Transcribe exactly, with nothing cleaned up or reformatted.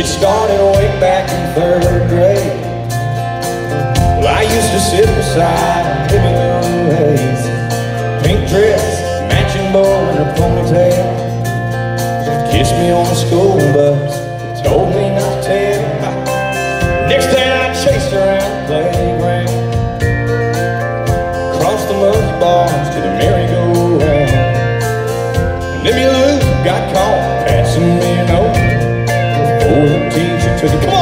It started way back in third grade. Well, I used to sit beside Baby Lou Hayes, pink dress, matching bow and her ponytail. She kissed me on the school bus, told me not to tell. Next day I chased her around the playground, across the muddy bars to the merry-go-round. And Baby Lou got caught passing me a note before the teacher took a